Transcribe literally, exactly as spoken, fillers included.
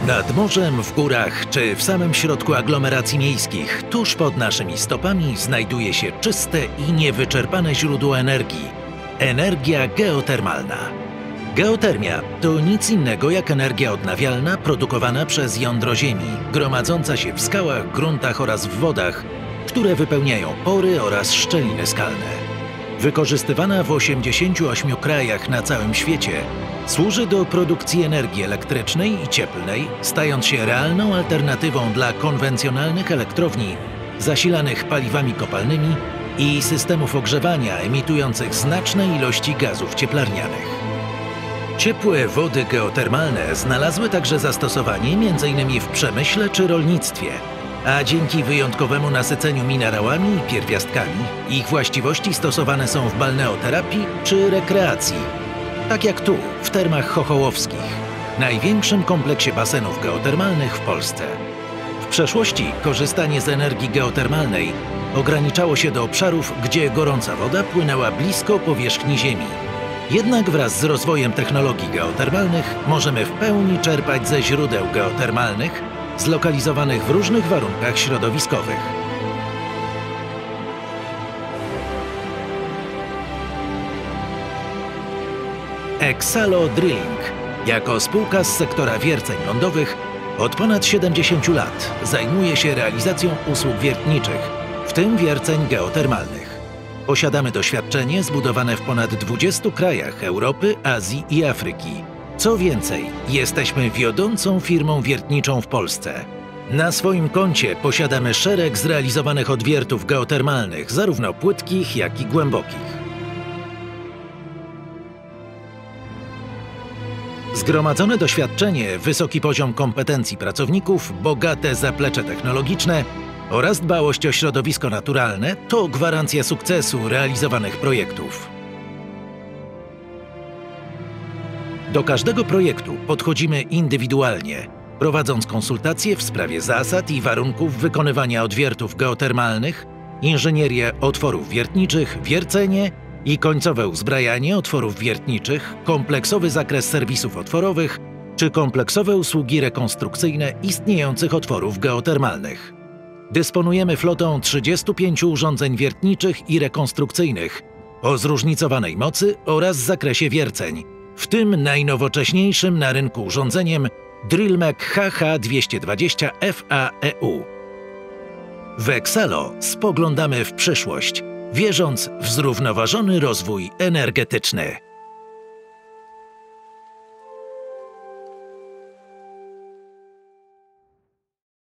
Nad morzem, w górach czy w samym środku aglomeracji miejskich, tuż pod naszymi stopami znajduje się czyste i niewyczerpane źródło energii – energia geotermalna. Geotermia to nic innego jak energia odnawialna produkowana przez jądro Ziemi, gromadząca się w skałach, gruntach oraz w wodach, które wypełniają pory oraz szczeliny skalne. Wykorzystywana w osiemdziesięciu ośmiu krajach na całym świecie, służy do produkcji energii elektrycznej i cieplnej, stając się realną alternatywą dla konwencjonalnych elektrowni zasilanych paliwami kopalnymi i systemów ogrzewania emitujących znaczne ilości gazów cieplarnianych. Ciepłe wody geotermalne znalazły także zastosowanie m in w przemyśle czy rolnictwie, a dzięki wyjątkowemu nasyceniu minerałami i pierwiastkami ich właściwości stosowane są w balneoterapii czy rekreacji, tak jak tu, w Termach Chochołowskich, największym kompleksie basenów geotermalnych w Polsce. W przeszłości korzystanie z energii geotermalnej ograniczało się do obszarów, gdzie gorąca woda płynęła blisko powierzchni Ziemi. Jednak wraz z rozwojem technologii geotermalnych możemy w pełni czerpać ze źródeł geotermalnych zlokalizowanych w różnych warunkach środowiskowych. Exalo Drilling jako spółka z sektora wierceń lądowych od ponad siedemdziesięciu lat zajmuje się realizacją usług wiertniczych, w tym wierceń geotermalnych. Posiadamy doświadczenie zbudowane w ponad dwudziestu krajach Europy, Azji i Afryki. Co więcej, jesteśmy wiodącą firmą wiertniczą w Polsce. Na swoim koncie posiadamy szereg zrealizowanych odwiertów geotermalnych, zarówno płytkich, jak i głębokich. Zgromadzone doświadczenie, wysoki poziom kompetencji pracowników, bogate zaplecze technologiczne oraz dbałość o środowisko naturalne to gwarancja sukcesu realizowanych projektów. Do każdego projektu podchodzimy indywidualnie, prowadząc konsultacje w sprawie zasad i warunków wykonywania odwiertów geotermalnych, inżynierię otworów wiertniczych, wiercenie i końcowe uzbrajanie otworów wiertniczych, kompleksowy zakres serwisów otworowych czy kompleksowe usługi rekonstrukcyjne istniejących otworów geotermalnych. Dysponujemy flotą trzydziestu pięciu urządzeń wiertniczych i rekonstrukcyjnych o zróżnicowanej mocy oraz zakresie wierceń, w tym najnowocześniejszym na rynku urządzeniem Drillmek H H dwieście dwadzieścia F A E U. W Exalo spoglądamy w przyszłość, wierząc w zrównoważony rozwój energetyczny.